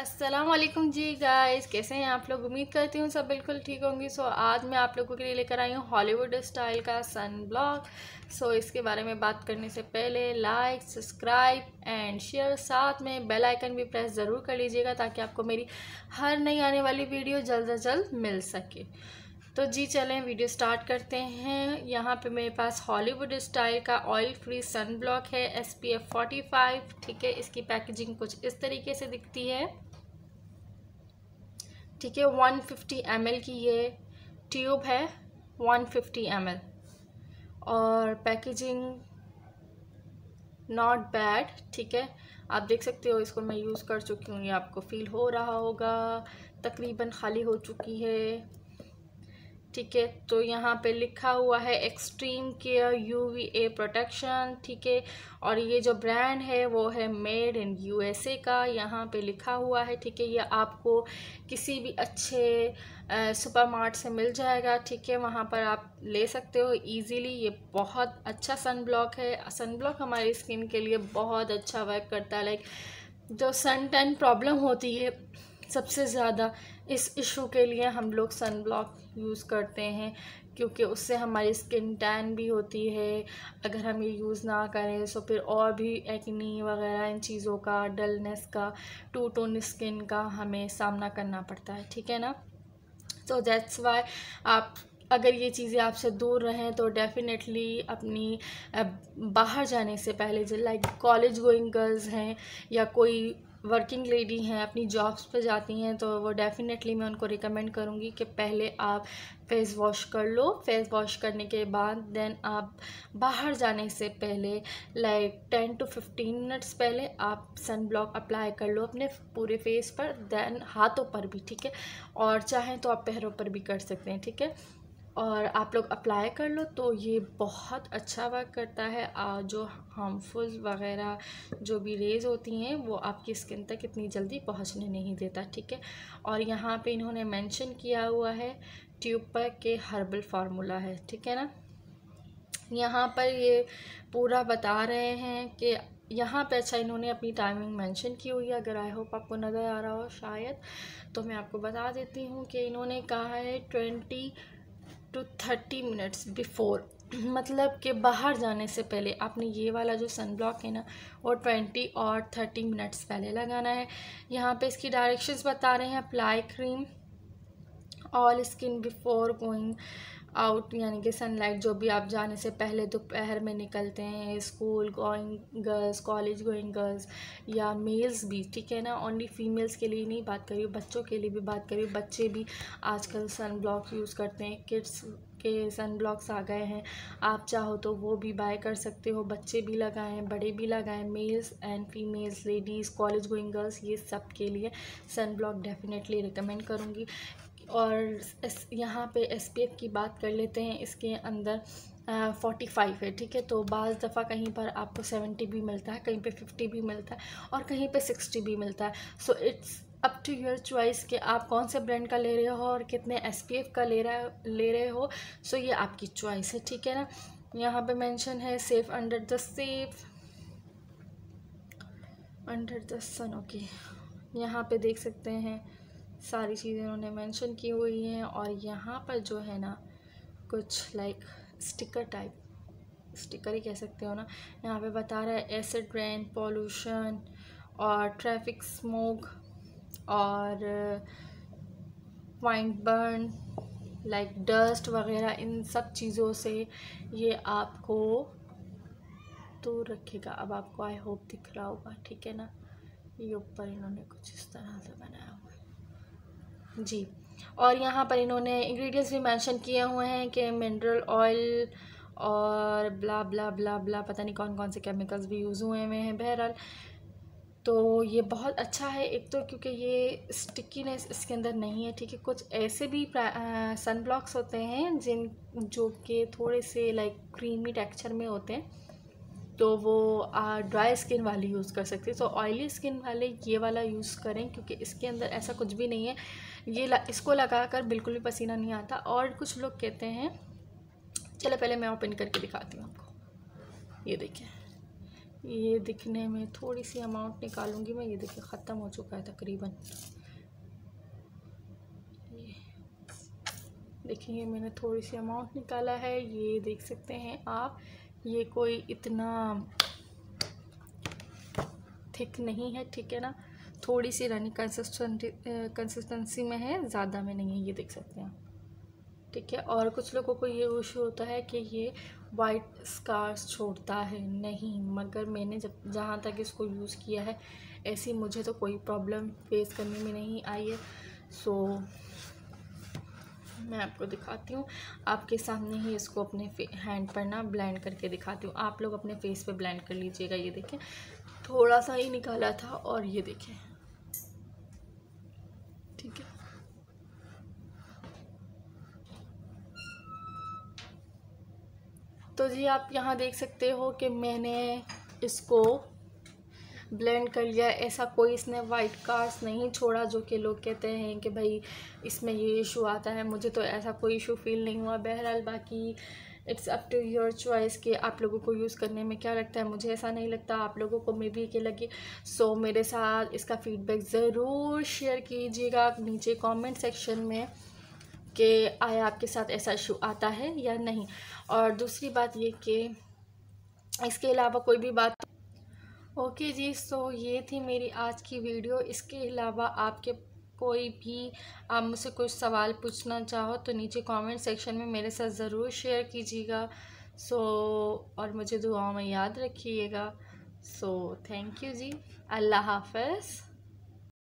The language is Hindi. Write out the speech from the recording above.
अस्सलाम वालेकुम जी गाइस, कैसे हैं आप लोग। उम्मीद करती हूँ सब बिल्कुल ठीक होंगी। आज मैं आप लोगों के लिए लेकर आई हूँ हॉलीवुड स्टाइल का सन ब्लॉक। इसके बारे में बात करने से पहले लाइक, सब्सक्राइब एंड शेयर, साथ में बेल आइकन भी प्रेस ज़रूर कर लीजिएगा ताकि आपको मेरी हर नई आने वाली वीडियो जल्द से जल्द मिल सके। तो जी चलें वीडियो स्टार्ट करते हैं। यहाँ पे मेरे पास हॉलीवुड स्टाइल का ऑयल फ्री सन ब्लॉक है SPF 45। ठीक है, इसकी पैकेजिंग कुछ इस तरीके से दिखती है। ठीक है, 150 ml की ये ट्यूब है, 150 ml, और पैकेजिंग नॉट बैड। ठीक है, आप देख सकते हो, इसको मैं यूज़ कर चुकी हूँ, ये आपको फील हो रहा होगा। तकरीबन खाली हो चुकी है। ठीक है, तो यहाँ पे लिखा हुआ है एक्सट्रीम केयर UVA प्रोटेक्शन। ठीक है, और ये जो ब्रांड है वो है मेड इन USA का, यहाँ पे लिखा हुआ है। ठीक है, ये आपको किसी भी अच्छे सुपरमार्ट से मिल जाएगा। ठीक है, वहाँ पर आप ले सकते हो इजीली। ये बहुत अच्छा सन ब्लॉक है। सन ब्लॉक हमारी स्किन के लिए बहुत अच्छा वर्क करता है। लाइक जो सन टैन प्रॉब्लम होती है सबसे ज़्यादा, इस इशू के लिए हम लोग सन ब्लॉक यूज़ करते हैं, क्योंकि उससे हमारी स्किन टैन भी होती है। अगर हम ये यूज़ ना करें तो फिर और भी एक्नी वगैरह इन चीज़ों का, डलनेस का, टू टोन स्किन का हमें सामना करना पड़ता है। ठीक है ना, तो दैट्स वाई आप अगर ये चीज़ें आपसे दूर रहें तो डेफ़िनेटली अपनी बाहर जाने से पहले, जो लाइक कॉलेज गोइंग गर्ल्स हैं या कोई वर्किंग लेडी हैं, अपनी जॉब्स पे जाती हैं, तो वो डेफ़िनेटली मैं उनको रिकमेंड करूँगी कि पहले आप फेस वॉश कर लो। फेस वॉश करने के बाद देन आप बाहर जाने से पहले लाइक 10 to 15 मिनट्स पहले आप सन ब्लॉक अप्लाई कर लो अपने पूरे फेस पर, देन हाथों पर भी। ठीक है, और चाहें तो आप पैरों पर भी कर सकते हैं। ठीक है, और आप लोग अप्लाई कर लो तो ये बहुत अच्छा वर्क करता है। जो हार्मफुल वगैरह जो भी रेज़ होती हैं वो आपकी स्किन तक इतनी जल्दी पहुंचने नहीं देता। ठीक है, और यहाँ पे इन्होंने मेंशन किया हुआ है ट्यूब पर के हर्बल फार्मूला है। ठीक है ना, यहाँ पर ये पूरा बता रहे हैं कि यहाँ पे, अच्छा इन्होंने अपनी टाइमिंग मेंशन की हुई है, अगर आई होप आपको नज़र आ रहा हो शायद, तो मैं आपको बता देती हूँ कि इन्होंने कहा है 20 to 30 मिनट्स बिफ़ोर, मतलब कि बाहर जाने से पहले आपने ये वाला जो सन ब्लॉक है ना वो 20 और 30 मिनट्स पहले लगाना है। यहाँ पे इसकी डायरेक्शंस बता रहे हैं। Apply cream all skin before going out, यानी कि सनलाइट जो भी आप जाने से पहले दोपहर में निकलते हैं, school going girls, college going girls या मेल्स भी। ठीक है ना, ओनली फीमेल्स के लिए नहीं बात करी, बच्चों के लिए भी बात करी। बच्चे भी आजकल सन ब्लॉक यूज़ करते हैं, किड्स के सन ब्लॉक्स आ गए हैं, आप चाहो तो वो भी बाय कर सकते हो। बच्चे भी लगाएं, बड़े भी लगाएं, males and females, ladies, college going girls, ये सब के लिए सन ब्लॉक डेफिनेटली रिकमेंड करूँगी। और यहाँ पे SPF की बात कर लेते हैं। इसके अंदर 45 है। ठीक है, तो बाज़ दफ़ा कहीं पर आपको 70 भी मिलता है, कहीं पे 50 भी मिलता है और कहीं पे 60 भी मिलता है। So it's up to your choice कि आप कौन से ब्रांड का ले रहे हो और कितने SPF का ले रहे हो। सो ये आपकी चॉइस है। ठीक है ना, यहाँ पे मेंशन है safe under the sun. Okay, यहाँ पे देख सकते हैं सारी चीज़ें उन्होंने मेंशन की हुई हैं। और यहाँ पर जो है ना कुछ लाइक स्टिकर ही कह सकते हो ना, यहाँ पे बता रहा है एसिड रेन, पॉल्यूशन और ट्रैफिक स्मोक और पॉइंट बर्न, लाइक डस्ट वगैरह, इन सब चीज़ों से ये आपको दूर रखेगा। अब आपको आई होप दिख रहा होगा। ठीक है ना, ये ऊपर इन्होंने कुछ इस तरह से बनाया हुआ है जी। और यहाँ पर इन्होंने इंग्रेडिएंट्स भी मेंशन किए हुए हैं कि मिनरल ऑयल और ब्ला ब्ला ब्ला ब्ला, पता नहीं कौन कौन से केमिकल्स भी यूज़ हुए हैं। बहरहाल तो ये बहुत अच्छा है, एक तो क्योंकि ये स्टिकीनेस इसके अंदर नहीं है। ठीक है, कुछ ऐसे भी सन ब्लॉक्स होते हैं जो कि थोड़े से लाइक क्रीमी टेक्सचर में होते हैं, तो वो ड्राई स्किन वाली यूज़ कर सकते हैं। तो ऑयली स्किन वाले ये वाला यूज़ करें, क्योंकि इसके अंदर ऐसा कुछ भी नहीं है। इसको लगाकर बिल्कुल भी पसीना नहीं आता। और कुछ लोग कहते हैं, चलो पहले मैं ओपन करके दिखाती हूँ आपको। ये देखिए, ये दिखने में थोड़ी सी अमाउंट निकालूंगी मैं। ये देखिए ख़त्म हो चुका है तकरीबन। ये देखिए मैंने थोड़ी सी अमाउंट निकाला है, ये देख सकते हैं आप। ये कोई इतना थिक नहीं है, ठीक है ना, थोड़ी सी रनी कंसिस्टेंसी में है, ज़्यादा में नहीं है, ये देख सकते हैं, ठीक है। और कुछ लोगों को ये इशू होता है कि ये वाइट स्कार्स छोड़ता है, नहीं, मगर मैंने जहाँ तक इसको यूज़ किया है ऐसी मुझे तो कोई प्रॉब्लम फेस करने में नहीं आई है। सो मैं आपको दिखाती हूँ, आपके सामने ही इसको अपने हैंड पर ना ब्लेंड करके दिखाती हूँ। आप लोग अपने फेस पे ब्लेंड कर लीजिएगा। ये देखें थोड़ा सा ही निकाला था और ये देखें, ठीक है। तो जी आप यहाँ देख सकते हो कि मैंने इसको ब्लेंड कर लिया। ऐसा कोई इसने वाइट कार्स नहीं छोड़ा जो कि लोग कहते हैं कि भाई इसमें ये इशू आता है। मुझे तो ऐसा कोई इशू फील नहीं हुआ। बहरहाल बाकी it's up to your choice कि आप लोगों को यूज़ करने में क्या लगता है। मुझे ऐसा नहीं लगता, आप लोगों को मे बी के लगे। सो मेरे साथ इसका फ़ीडबैक ज़रूर शेयर कीजिएगा नीचे कमेंट सेक्शन में कि आया आपके साथ ऐसा इशू आता है या नहीं। और दूसरी बात ये कि इसके अलावा कोई भी बात। ओके जी, सो ये थी मेरी आज की वीडियो। इसके अलावा आपके कोई भी आप मुझसे कुछ सवाल पूछना चाहो तो नीचे कमेंट सेक्शन में मेरे साथ ज़रूर शेयर कीजिएगा। सो और मुझे दुआओं में याद रखिएगा। सो थैंक यू जी, अल्लाह हाफ़िज़।